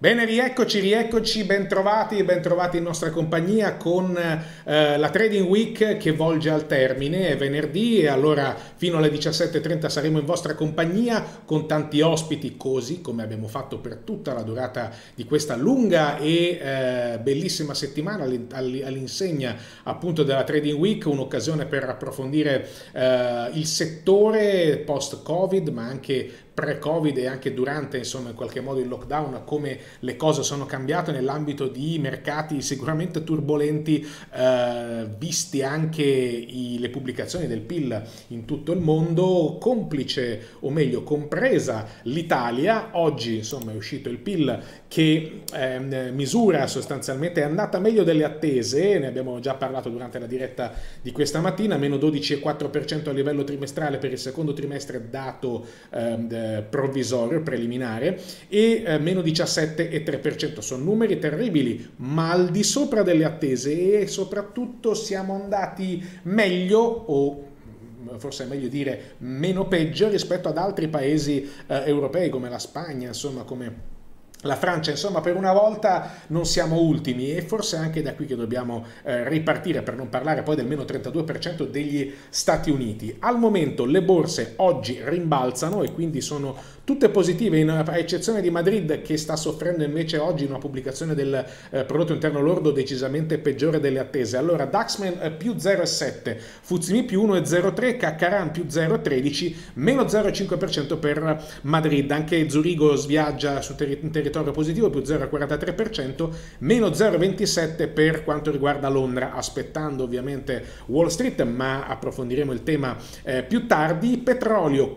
Bene, rieccoci, bentrovati in nostra compagnia con la Trading Week che volge al termine, è venerdì e allora fino alle 17:30 saremo in vostra compagnia con tanti ospiti, così come abbiamo fatto per tutta la durata di questa lunga e bellissima settimana all'insegna appunto della Trading Week, un'occasione per approfondire il settore post-Covid, ma anche pre-Covid e anche durante, insomma, in qualche modo il lockdown, come le cose sono cambiate nell'ambito di mercati sicuramente turbolenti, visti anche le pubblicazioni del PIL in tutto il mondo, complice o meglio compresa l'Italia. Oggi insomma è uscito il PIL che misura sostanzialmente, è andata meglio delle attese, ne abbiamo già parlato durante la diretta di questa mattina, meno 12,4% a livello trimestrale per il secondo trimestre dato provvisorio, preliminare, e meno 17,3%. Sono numeri terribili, ma al di sopra delle attese, e soprattutto siamo andati meglio, o forse è meglio dire meno peggio, rispetto ad altri paesi europei come la Spagna, insomma come la Francia. Insomma, per una volta non siamo ultimi, e forse anche da qui che dobbiamo ripartire, per non parlare poi del meno 32% degli Stati Uniti. Al momento le borse oggi rimbalzano e quindi sono tutte positive, a eccezione di Madrid, che sta soffrendo invece oggi una pubblicazione del prodotto interno lordo decisamente peggiore delle attese. Allora Daxman più 0,7, FTSE più 1,03, Caccaran più 0,13, meno 0,5% per Madrid. Anche Zurigo sviaggia in territorio positivo, più 0,43%, meno 0,27 per quanto riguarda Londra, aspettando ovviamente Wall Street, ma approfondiremo il tema più tardi. Petrolio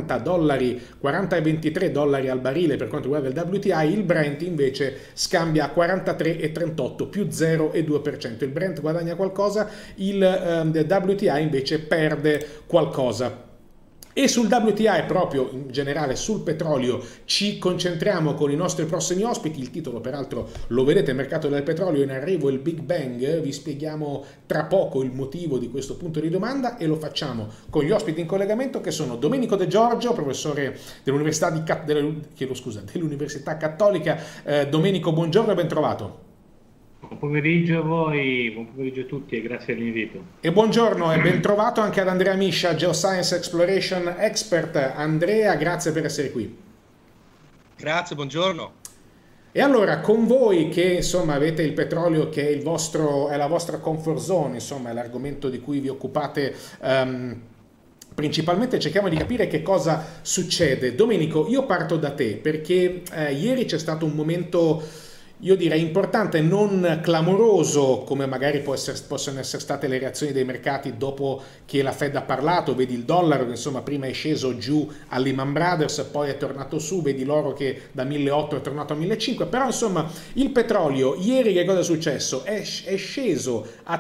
40,23 dollari al barile per quanto riguarda il WTI, il Brent invece scambia a 43,38, più 0,2%. Il Brent guadagna qualcosa, il WTI invece perde qualcosa. E sul WTI, proprio in generale sul petrolio, ci concentriamo con i nostri prossimi ospiti. Il titolo peraltro lo vedete: mercato del petrolio in arrivo, il Big Bang. Vi spieghiamo tra poco il motivo di questo punto di domanda, e lo facciamo con gli ospiti in collegamento, che sono Domenico De Giorgio, professore dell'Università dell'Università Cattolica. Domenico, buongiorno e ben trovato. Buon pomeriggio a voi, buon pomeriggio a tutti e grazie dell'invito. E buongiorno e ben trovato anche ad Andrea Miscia, Geoscience Exploration Expert. Andrea, grazie per essere qui. Grazie, buongiorno. E allora, con voi che insomma avete il petrolio che è è la vostra comfort zone, insomma è l'argomento di cui vi occupate principalmente, cerchiamo di capire che cosa succede. Domenico, io parto da te perché ieri c'è stato un momento, io direi importante, non clamoroso come magari possono essere state le reazioni dei mercati dopo che la Fed ha parlato. Vedi il dollaro che insomma prima è sceso giù a Lehman Brothers, poi è tornato su, vedi l'oro che da 1.800 è tornato a 1.500, però insomma il petrolio ieri che cosa è successo? È sceso a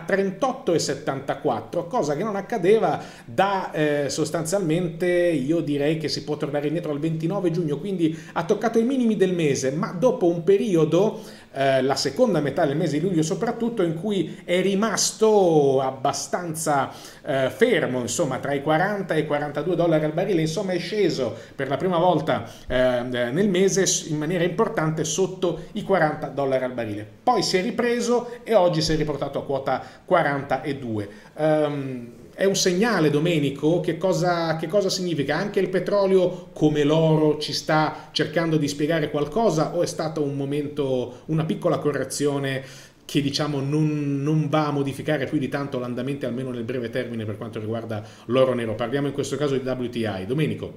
38,74, cosa che non accadeva da sostanzialmente, io direi che si può tornare indietro al 29 giugno, quindi ha toccato i minimi del mese, ma dopo un periodo, la seconda metà del mese di luglio soprattutto, in cui è rimasto abbastanza fermo, insomma tra i 40 e i 42 dollari al barile, insomma è sceso per la prima volta nel mese in maniera importante sotto i 40 dollari al barile. Poi si è ripreso e oggi si è riportato a quota 42. È un segnale, Domenico? Che cosa significa? Anche il petrolio, come l'oro, ci sta cercando di spiegare qualcosa, o è stato un momento, una piccola correzione che diciamo non va a modificare più di tanto l'andamento, almeno nel breve termine, per quanto riguarda l'oro nero? Parliamo in questo caso di WTI. Domenico.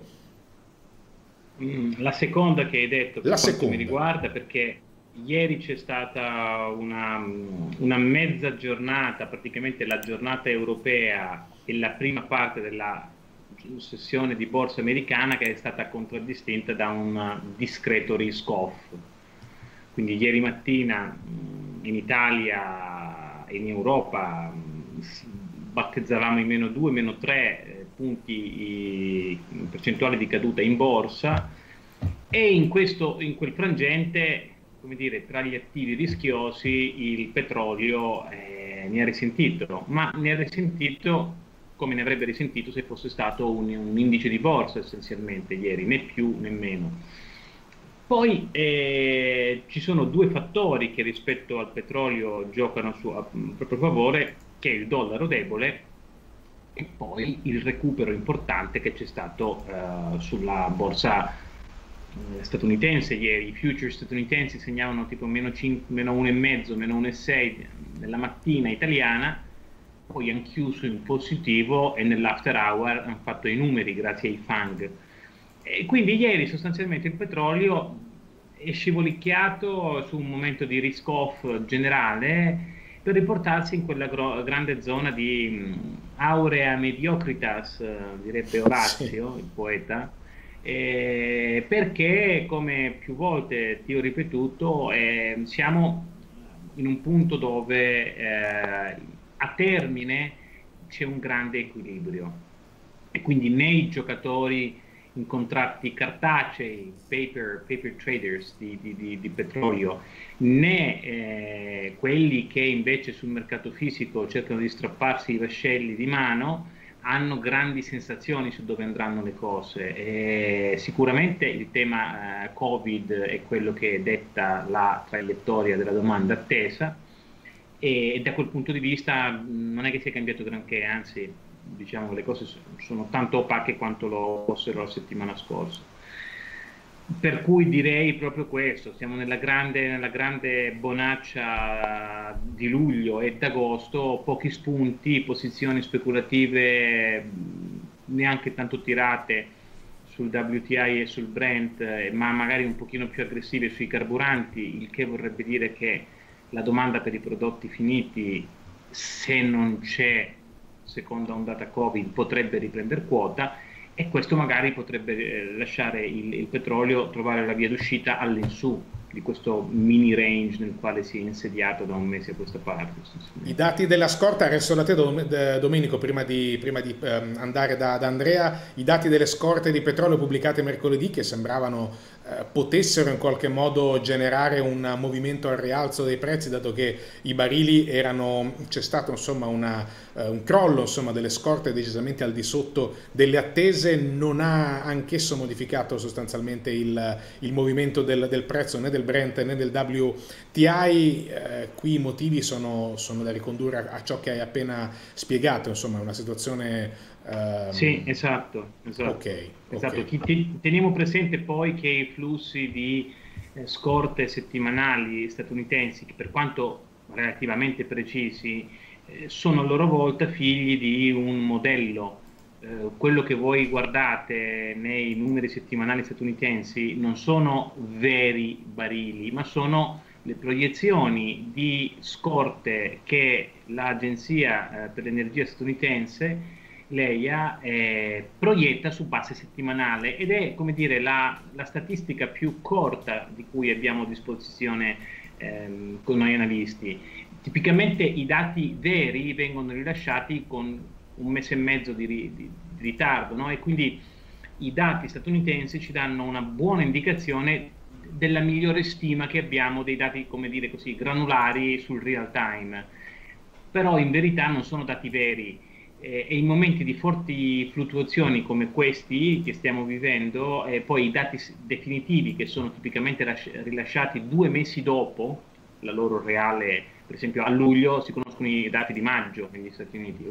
La seconda che hai detto per La quanto seconda. mi riguarda, perché ieri c'è stata una mezza giornata, praticamente la giornata europea e la prima parte della sessione di borsa americana, che è stata contraddistinta da un discreto risk-off. Quindi ieri mattina in Italia e in Europa battezzavamo i meno 2, meno 3 punti percentuali di caduta in borsa, e in quel frangente, come dire, tra gli attivi rischiosi il petrolio ne ha risentito, ma ne ha risentito come ne avrebbe risentito se fosse stato un indice di borsa essenzialmente ieri, né più né meno. Poi ci sono due fattori che rispetto al petrolio giocano a proprio favore, che è il dollaro debole e poi il recupero importante che c'è stato sulla borsa statunitense ieri. I futures statunitensi segnavano tipo meno 1,5, meno 1,6 nella mattina italiana, poi hanno chiuso in positivo e nell'after hour hanno fatto i numeri grazie ai FANG. E quindi ieri sostanzialmente il petrolio è scivolicchiato su un momento di risk-off generale per riportarsi in quella grande zona di aurea mediocritas, direbbe Orazio, il poeta, perché, come più volte ti ho ripetuto, siamo in un punto dove a termine c'è un grande equilibrio e quindi né i giocatori in contratti cartacei, paper traders di petrolio, né quelli che invece sul mercato fisico cercano di strapparsi i vascelli di mano, hanno grandi sensazioni su dove andranno le cose. Sicuramente il tema Covid è quello che detta la traiettoria della domanda attesa e da quel punto di vista non è che sia cambiato granché, anzi diciamo che le cose sono tanto opache quanto lo fossero la settimana scorsa. Per cui direi proprio questo, siamo nella grande bonaccia di luglio e d'agosto, pochi spunti, posizioni speculative neanche tanto tirate sul WTI e sul Brent, ma magari un pochino più aggressive sui carburanti, il che vorrebbe dire che la domanda per i prodotti finiti, se non c'è seconda ondata Covid, potrebbe riprendere quota e questo magari potrebbe lasciare il petrolio trovare la via d'uscita all'insù di questo mini range nel quale si è insediato da un mese a questa parte. I dati della scorta, resto da te Domenico, prima di andare da Andrea, i dati delle scorte di petrolio pubblicate mercoledì che sembravano potessero in qualche modo generare un movimento al rialzo dei prezzi, dato che i barili c'è stato insomma un crollo insomma delle scorte decisamente al di sotto delle attese, non ha anch'esso modificato sostanzialmente il movimento del prezzo né del Brent né del WTI. Qui i motivi sono da ricondurre a ciò che hai appena spiegato, insomma una situazione sì, esatto. Okay. Teniamo presente poi che i flussi di scorte settimanali statunitensi, che per quanto relativamente precisi, sono a loro volta figli di un modello. Quello che voi guardate nei numeri settimanali statunitensi non sono veri barili, ma sono le proiezioni di scorte che l'Agenzia per l'Energia statunitense, l'EIA, proietta su base settimanale ed è, come dire, la statistica più corta di cui abbiamo a disposizione con noi analisti. Tipicamente i dati veri vengono rilasciati con un mese e mezzo di ritardo, no? E quindi i dati statunitensi ci danno una buona indicazione della migliore stima che abbiamo dei dati, come dire così, granulari sul real time, però in verità non sono dati veri. E in momenti di forti fluttuazioni come questi che stiamo vivendo, poi i dati definitivi che sono tipicamente rilasciati 2 mesi dopo la loro reale, per esempio a luglio si conoscono i dati di maggio negli Stati Uniti,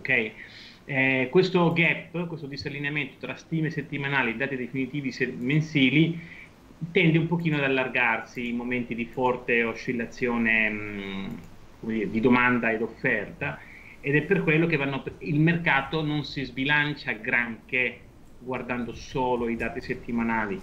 ok? Questo gap, questo disallineamento tra stime settimanali e dati definitivi mensili tende un pochino ad allargarsi in momenti di forte oscillazione di domanda ed offerta, ed è per quello che il mercato non si sbilancia granché guardando solo i dati settimanali,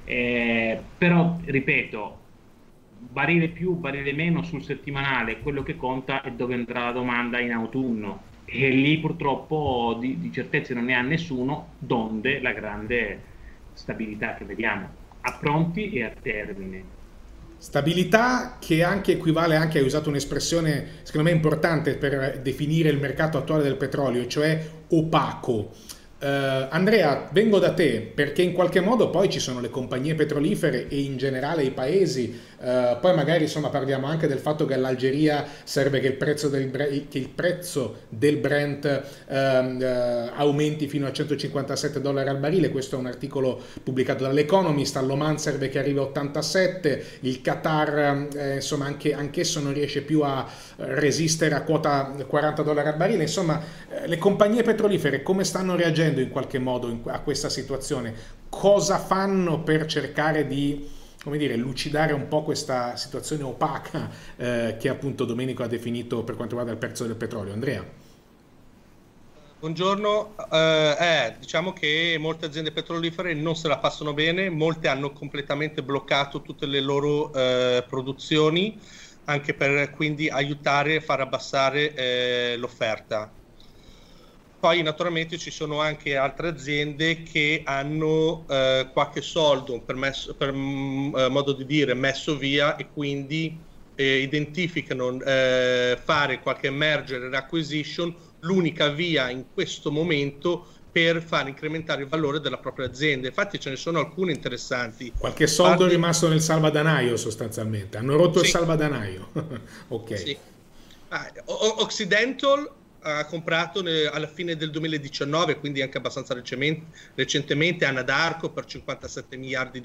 però ripeto, barile più, barile meno sul settimanale, quello che conta è dove andrà la domanda in autunno e lì purtroppo di certezze non ne ha nessuno, donde la grande stabilità che vediamo a pronti e a termine. Stabilità che anche equivale, anche hai usato un'espressione secondo me importante per definire il mercato attuale del petrolio, cioè opaco. Andrea, vengo da te perché in qualche modo poi ci sono le compagnie petrolifere e in generale i paesi, poi magari insomma parliamo anche del fatto che all'Algeria serve che che il prezzo del Brent aumenti fino a $157 al barile. Questo è un articolo pubblicato dall'Economist. All'Oman serve che arrivi a 87, il Qatar insomma anch'esso non riesce più a resistere a quota $40 al barile. Insomma, le compagnie petrolifere come stanno reagendo in qualche modo a questa situazione? Cosa fanno per cercare di, come dire, lucidare un po' questa situazione opaca che appunto Domenico ha definito per quanto riguarda il prezzo del petrolio? Andrea? Buongiorno, diciamo che molte aziende petrolifere non se la passano bene, molte hanno completamente bloccato tutte le loro produzioni, anche per quindi aiutare a far abbassare l'offerta. Poi naturalmente ci sono anche altre aziende che hanno qualche soldo, per modo di dire, messo via e quindi identificano fare qualche merger and acquisition, l'unica via in questo momento per far incrementare il valore della propria azienda. Infatti ce ne sono alcune interessanti. Qualche soldo è rimasto nel salvadanaio sostanzialmente, hanno rotto il salvadanaio. Ok. Sì. Occidental ha comprato alla fine del 2019, quindi anche abbastanza recentemente, Anadarko per $57 miliardi.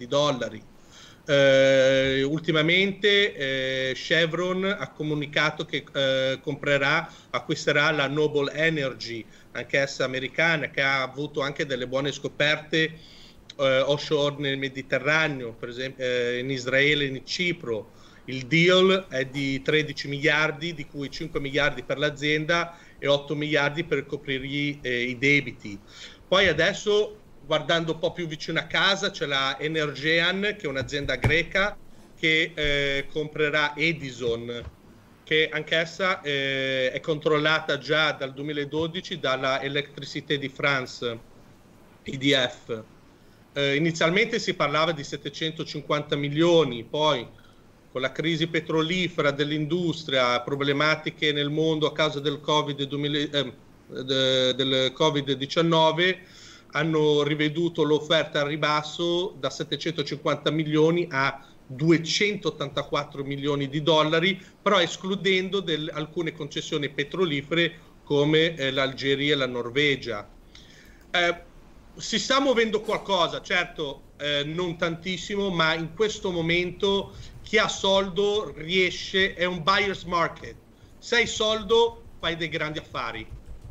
Ultimamente Chevron ha comunicato che acquisterà la Noble Energy, anch'essa americana, che ha avuto anche delle buone scoperte offshore nel Mediterraneo, per esempio in Israele e in Cipro. Il deal è di 13 miliardi, di cui 5 miliardi per l'azienda e 8 miliardi per coprirgli i debiti. Poi adesso, guardando un po' più vicino a casa, c'è la Energean, che è un'azienda greca, che comprerà Edison, che anch'essa è controllata già dal 2012 dalla Electricité de France, EDF. Inizialmente si parlava di 750 milioni, poi con la crisi petrolifera dell'industria, problematiche nel mondo a causa del Covid-19, hanno riveduto l'offerta al ribasso da 750 milioni a 284 milioni di dollari, però escludendo alcune concessioni petrolifere come l'Algeria e la Norvegia. Si sta muovendo qualcosa, certo non tantissimo, ma in questo momento chi ha soldo riesce, è un buyer's market. Se hai soldo fai dei grandi affari.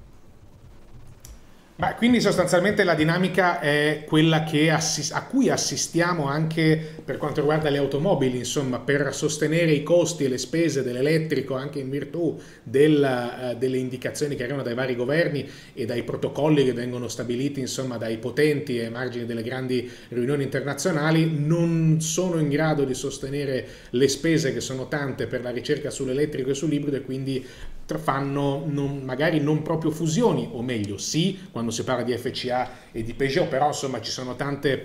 Beh, quindi sostanzialmente la dinamica è quella a cui assistiamo anche per quanto riguarda le automobili, insomma, per sostenere i costi e le spese dell'elettrico, anche in virtù delle indicazioni che arrivano dai vari governi e dai protocolli che vengono stabiliti, insomma, dai potenti ai margini delle grandi riunioni internazionali, non sono in grado di sostenere le spese che sono tante per la ricerca sull'elettrico e sull'ibrido, e quindi fanno magari non proprio fusioni, o meglio sì, quando si parla di FCA e di Peugeot, però insomma ci sono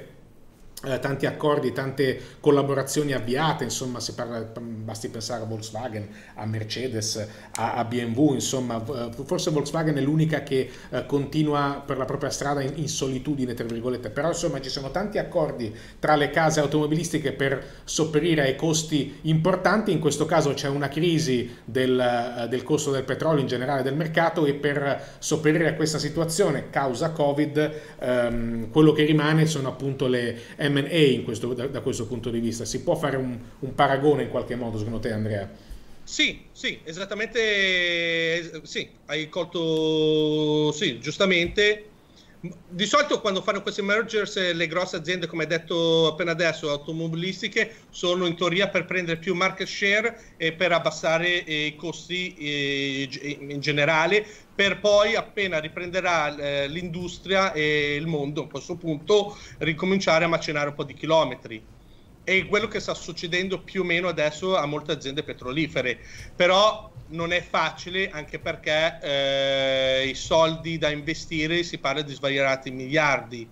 tanti accordi, tante collaborazioni avviate, insomma basti pensare a Volkswagen, a Mercedes, a BMW, insomma forse Volkswagen è l'unica che continua per la propria strada in solitudine, tra virgolette, però insomma ci sono tanti accordi tra le case automobilistiche per sopperire ai costi importanti. In questo caso c'è una crisi del costo del petrolio, in generale del mercato, e per sopperire a questa situazione causa Covid quello che rimane sono appunto le M&A da questo punto di vista. Si può fare un paragone in qualche modo, secondo te, Andrea? Sì, esattamente, sì, hai colto, sì, giustamente. Di solito quando fanno questi mergers le grosse aziende, come hai detto appena adesso, automobilistiche, sono in teoria per prendere più market share e per abbassare i costi in generale, per poi appena riprenderà l'industria e il mondo a questo punto ricominciare a macinare un po' di chilometri. È quello che sta succedendo più o meno adesso a molte aziende petrolifere, però non è facile, anche perché i soldi da investire si parla di svariati miliardi.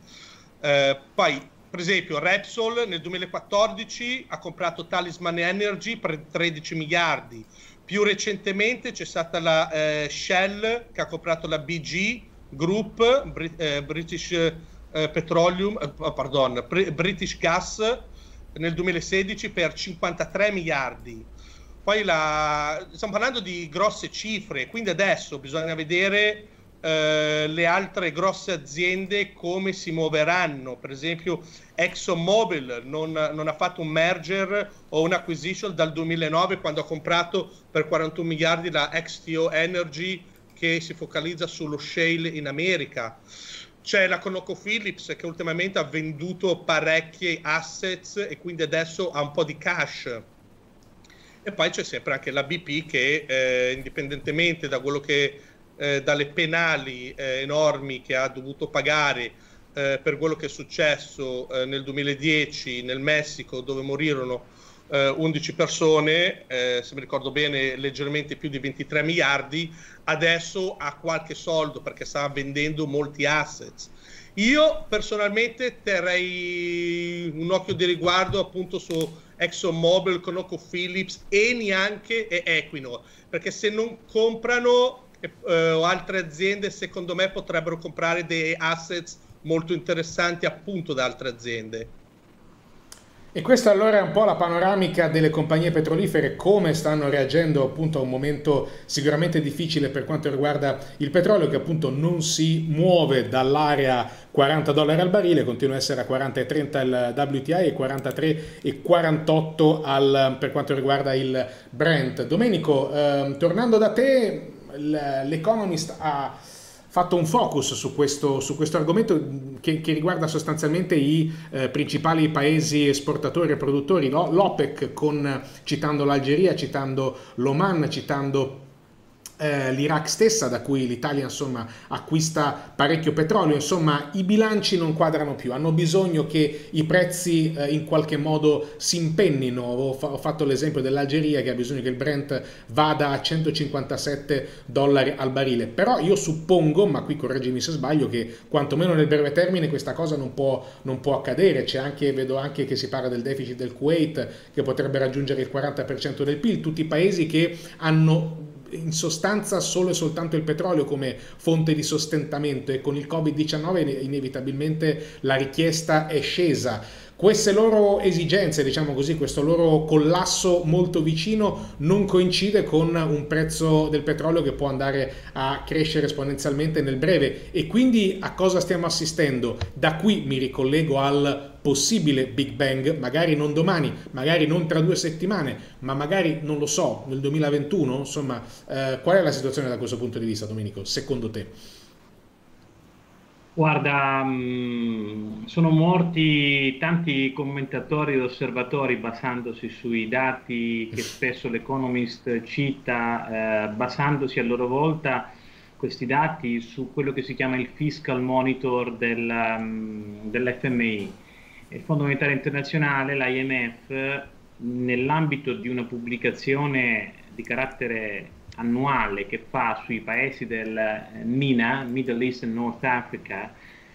Poi, per esempio, Repsol nel 2014 ha comprato Talisman Energy per 13 miliardi. Più recentemente c'è stata la Shell che ha comprato la BG Group, British Petroleum, British Gas nel 2016 per 53 miliardi. Poi stiamo parlando di grosse cifre, quindi adesso bisogna vedere le altre grosse aziende come si muoveranno. Per esempio ExxonMobil non ha fatto un merger o un acquisition dal 2009, quando ha comprato per 41 miliardi la XTO Energy, che si focalizza sullo shale in America. C'è la ConocoPhillips, che ultimamente ha venduto parecchi assets e quindi adesso ha un po' di cash. E poi c'è sempre anche la BP che indipendentemente da quello che dalle penali enormi che ha dovuto pagare per quello che è successo nel 2010 nel Messico, dove morirono 11 persone, se mi ricordo bene leggermente più di 23 miliardi, adesso ha qualche soldo perché sta vendendo molti assets. Io personalmente terrei un occhio di riguardo appunto su ExxonMobil, ConocoPhillips, Eni anche e Equinor, perché se non comprano o altre aziende, secondo me potrebbero comprare dei assets molto interessanti appunto da altre aziende. E questa allora è un po' la panoramica delle compagnie petrolifere, come stanno reagendo appunto a un momento sicuramente difficile per quanto riguarda il petrolio, che appunto non si muove dall'area $40 al barile, continua a essere a 40,30 il WTI e 43,48 per quanto riguarda il Brent. Domenico, tornando da te, l'Economist ha fatto un focus su questo argomento che riguarda sostanzialmente i principali paesi esportatori e produttori, no? L'OPEC, citando l'Algeria, citando l'Oman, citando l'Iraq stessa, da cui l'Italia insomma acquista parecchio petrolio. Insomma, i bilanci non quadrano più, hanno bisogno che i prezzi in qualche modo si impennino. Ho fatto l'esempio dell'Algeria, che ha bisogno che il Brent vada a $157 al barile, però io suppongo, ma qui correggimi se sbaglio, che quantomeno nel breve termine questa cosa non può accadere. Vedo anche che si parla del deficit del Kuwait, che potrebbe raggiungere il 40% del PIL, tutti i paesi che hanno in sostanza solo e soltanto il petrolio come fonte di sostentamento, e con il Covid-19 inevitabilmente la richiesta è scesa. Queste loro esigenze, diciamo così, questo loro collasso molto vicino non coincide con un prezzo del petrolio che può andare a crescere esponenzialmente nel breve. E quindi a cosa stiamo assistendo? Da qui mi ricollego al possibile Big Bang, magari non domani, magari non tra 2 settimane, ma magari, non lo so, nel 2021. Insomma, qual è la situazione da questo punto di vista, Domenico, secondo te? Guarda, sono morti tanti commentatori ed osservatori basandosi sui dati che spesso l'Economist cita, basandosi a loro volta questi dati su quello che si chiama il Fiscal Monitor dell'FMI. Il Fondo Monetario Internazionale, l'IMF, nell'ambito di una pubblicazione di carattere annuale che fa sui paesi del MENA, Middle East and North Africa,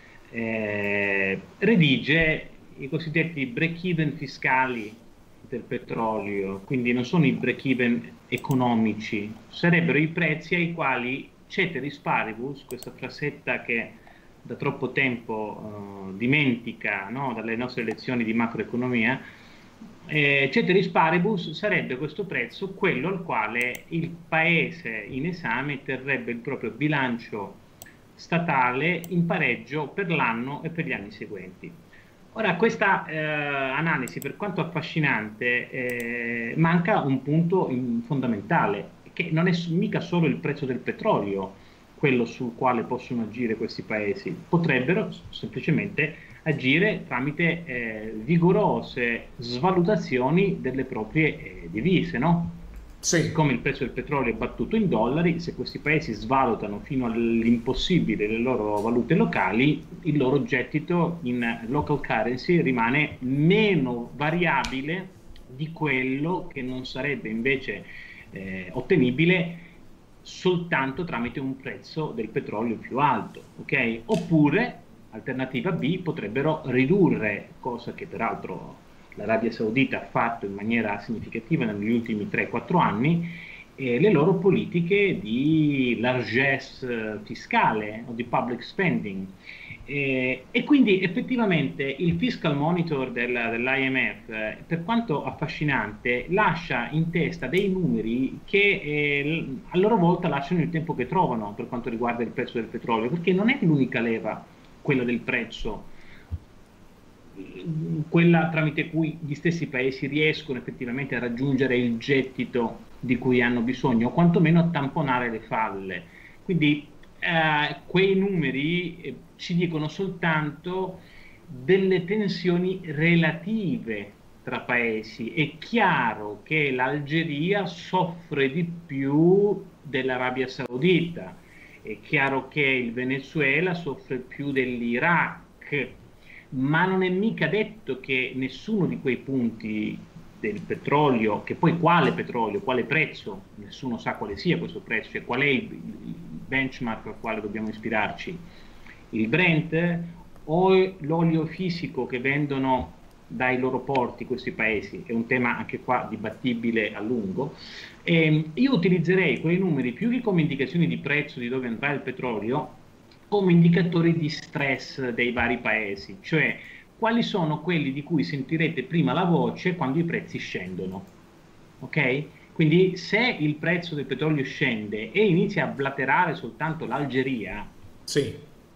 redige i cosiddetti break-even fiscali del petrolio. Quindi non sono i break-even economici, sarebbero i prezzi ai quali ceteris paribus, questa frasetta che da troppo tempo dimentica, no, dalle nostre lezioni di macroeconomia, ceteris paribus sarebbe questo prezzo quello al quale il paese in esame terrebbe il proprio bilancio statale in pareggio per l'anno e per gli anni seguenti. Ora, questa analisi, per quanto affascinante, manca un punto fondamentale, che non è mica solo il prezzo del petrolio quello sul quale possono agire questi paesi. Potrebbero semplicemente agire tramite vigorose svalutazioni delle proprie divise, no? Sì. Siccome il prezzo del petrolio è battuto in dollari, se questi paesi svalutano fino all'impossibile le loro valute locali, il loro gettito in local currency rimane meno variabile di quello che non sarebbe invece ottenibile soltanto tramite un prezzo del petrolio più alto, ok? Oppure, alternativa B, potrebbero ridurre, cosa che peraltro l'Arabia Saudita ha fatto in maniera significativa negli ultimi 3-4 anni, le loro politiche di largesse fiscale o di public spending. E quindi effettivamente il fiscal monitor dell'IMF, per quanto affascinante, lascia in testa dei numeri che a loro volta lasciano il tempo che trovano per quanto riguarda il prezzo del petrolio, perché non è l'unica leva quella del prezzo, quella tramite cui gli stessi paesi riescono effettivamente a raggiungere il gettito di cui hanno bisogno, o quantomeno a tamponare le falle. Quindi quei numeri ci dicono soltanto delle tensioni relative tra paesi. È chiaro che l'Algeria soffre di più dell'Arabia Saudita, è chiaro che il Venezuela soffre più dell'Iraq, ma non è mica detto che nessuno di quei punti del petrolio, che poi quale petrolio, quale prezzo, nessuno sa quale sia questo prezzo, cioè qual è il benchmark al quale dobbiamo ispirarci, il Brent o l'olio fisico che vendono dai loro porti questi paesi, è un tema anche qua dibattibile a lungo. Io utilizzerei quei numeri più che come indicazioni di prezzo di dove andrà il petrolio, come indicatori di stress dei vari paesi, cioè quali sono quelli di cui sentirete prima la voce quando i prezzi scendono, ok? Quindi se il prezzo del petrolio scende e inizia a blaterare soltanto l'Algeria, sì,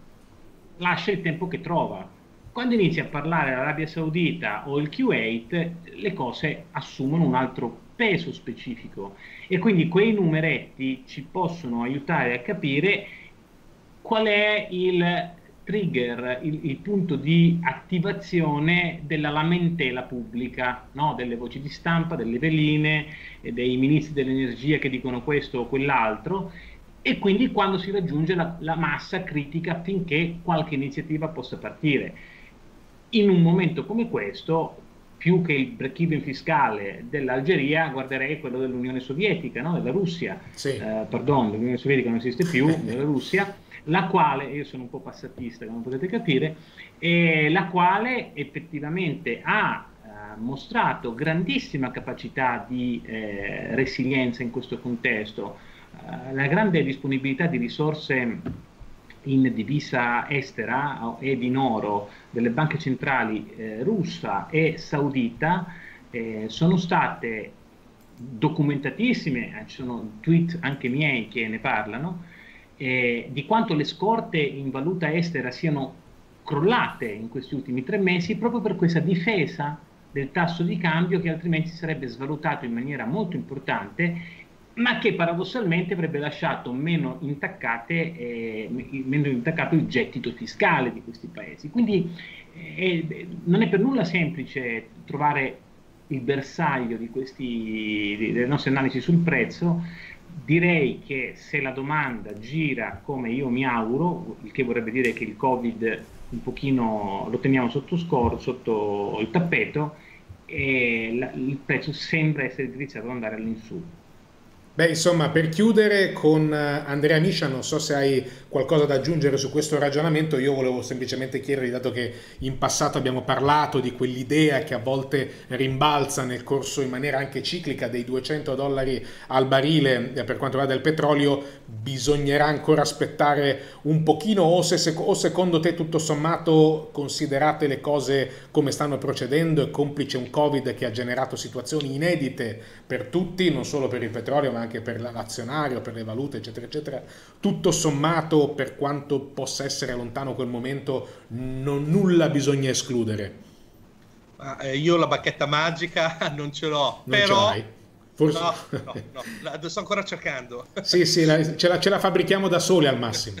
lascia il tempo che trova. Quando inizia a parlare l'Arabia Saudita o il Kuwait, le cose assumono un altro peso specifico e quindi quei numeretti ci possono aiutare a capire qual è il trigger, il punto di attivazione della lamentela pubblica, no? Delle voci di stampa, delle veline, dei ministri dell'energia che dicono questo o quell'altro, e quindi quando si raggiunge la massa critica affinché qualche iniziativa possa partire. In un momento come questo, più che il break-even fiscale dell'Algeria, guarderei quello dell'Unione Sovietica, no? Della Russia. Sì. Pardon, l'Unione Sovietica non esiste più, della Russia, la quale, io sono un po' passatista come potete capire, la quale effettivamente ha mostrato grandissima capacità di resilienza in questo contesto, la grande disponibilità di risorse in divisa estera ed in oro delle banche centrali russa e saudita sono state documentatissime, ci sono tweet anche miei che ne parlano, di quanto le scorte in valuta estera siano crollate in questi ultimi 3 mesi proprio per questa difesa del tasso di cambio che altrimenti sarebbe svalutato in maniera molto importante, ma che paradossalmente avrebbe lasciato meno intaccato il gettito fiscale di questi paesi. Quindi non è per nulla semplice trovare il bersaglio delle nostre analisi sul prezzo. Direi che se la domanda gira come io mi auguro, il che vorrebbe dire che il Covid un pochino lo teniamo sotto il tappeto, il prezzo sembra essere indirizzato ad andare all'insù. Beh, insomma, per chiudere con Andrea Miscia, non so se hai qualcosa da aggiungere su questo ragionamento. Io volevo semplicemente chiedergli, dato che in passato abbiamo parlato di quell'idea che a volte rimbalza nel corso in maniera anche ciclica dei $200 al barile per quanto riguarda il petrolio, bisognerà ancora aspettare un pochino o secondo te tutto sommato, considerate le cose come stanno procedendo e complice un Covid che ha generato situazioni inedite per tutti, non solo per il petrolio ma anche per l'azionario, per le valute eccetera eccetera, tutto sommato, per quanto possa essere lontano quel momento, nulla bisogna escludere? Io la bacchetta magica non ce l'ho, non però ce l'hai? Forse... no, la sto ancora cercando. Sì, ce la fabbrichiamo da soli al massimo.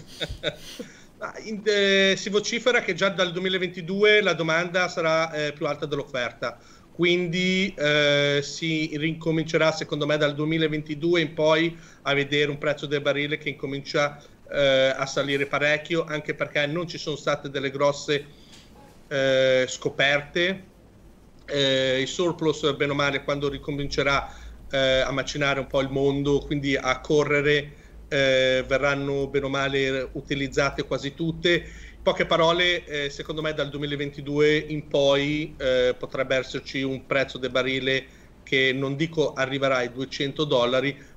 Si vocifera che già dal 2022 la domanda sarà più alta dell'offerta, quindi si rincomincerà secondo me dal 2022 in poi a vedere un prezzo del barile che incomincia a salire parecchio, anche perché non ci sono state delle grosse scoperte. Il surplus, bene o male, quando ricomincerà a macinare un po' il mondo, quindi a correre, verranno bene o male utilizzate quasi tutte. In poche parole, secondo me dal 2022 in poi potrebbe esserci un prezzo del barile che non dico arriverà ai $200,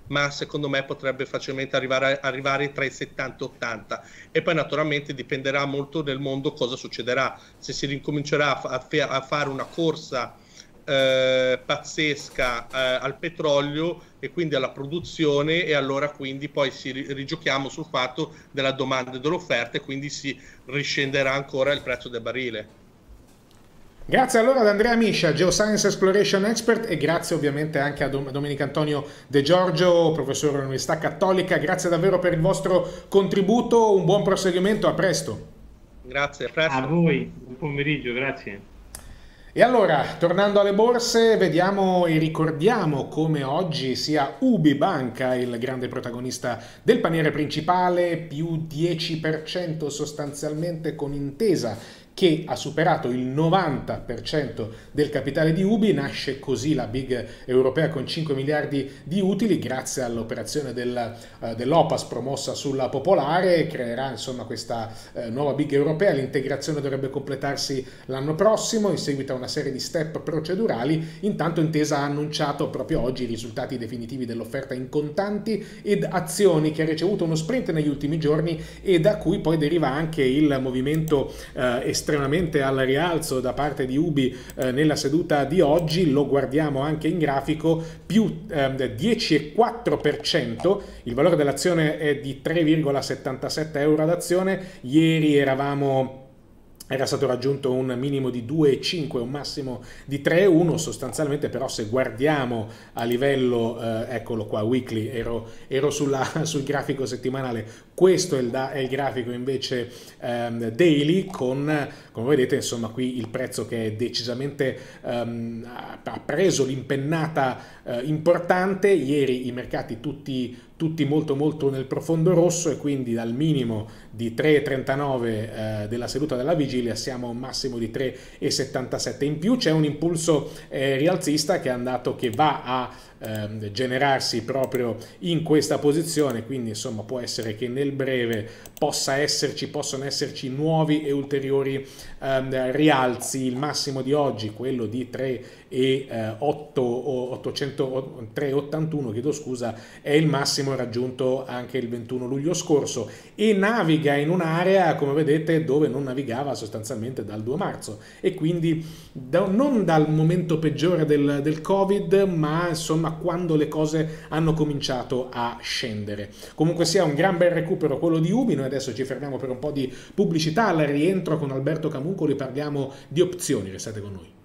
ma secondo me potrebbe facilmente arrivare tra i 70 e 80. E poi naturalmente dipenderà molto nel mondo cosa succederà, se si ricomincerà a fare una corsa pazzesca al petrolio e quindi alla produzione, e allora quindi poi si rigiochiamo sul fatto della domanda e dell'offerta, e quindi si riscenderà ancora il prezzo del barile. Grazie allora ad Andrea Miscia, Geoscience Exploration Expert, e grazie ovviamente anche a Domenico Antonio De Giorgio, professore dell'Università Cattolica. Grazie davvero per il vostro contributo, un buon proseguimento, a presto. Grazie, a presto. A voi, buon pomeriggio, grazie. E allora, tornando alle borse, vediamo e ricordiamo come oggi sia UBI Banca il grande protagonista del paniere principale, più 10% sostanzialmente, con Intesa che ha superato il 90% del capitale di UBI. Nasce così la big europea con 5 miliardi di utili grazie all'operazione dell'OPAS promossa sulla Popolare. Creerà insomma questa nuova big europea. L'integrazione dovrebbe completarsi l'anno prossimo in seguito a una serie di step procedurali. Intanto Intesa ha annunciato proprio oggi i risultati definitivi dell'offerta in contanti ed azioni, che ha ricevuto uno sprint negli ultimi giorni e da cui poi deriva anche il movimento estremamente al rialzo da parte di UBI nella seduta di oggi. Lo guardiamo anche in grafico, più 10,4%, il valore dell'azione è di 3,77 euro ad azione. Ieri era stato raggiunto un minimo di 2,5 e un massimo di 3,1 sostanzialmente, però se guardiamo a livello, eccolo qua, weekly, ero sul grafico settimanale, questo è il grafico invece daily, con, come vedete, insomma, qui il prezzo che è decisamente ha preso l'impennata importante. Ieri i mercati tutti molto nel profondo rosso, e quindi dal minimo di 3,39 della seduta della vigilia siamo a un massimo di 3,77. In più c'è un impulso rialzista che va a generarsi proprio in questa posizione, quindi insomma può essere che nel breve possano esserci nuovi e ulteriori rialzi. Il massimo di oggi, quello di 3,81, chiedo scusa, è il massimo raggiunto anche il 21 luglio scorso, e naviga in un'area, come vedete, dove non navigava sostanzialmente dal 2 marzo, e quindi non dal momento peggiore del Covid, ma insomma quando le cose hanno cominciato a scendere. Comunque sia un gran bel recupero quello di UBI. Noi adesso ci fermiamo per un po' di pubblicità. Al rientro con Alberto Camuncoli parliamo di opzioni. Restate con noi.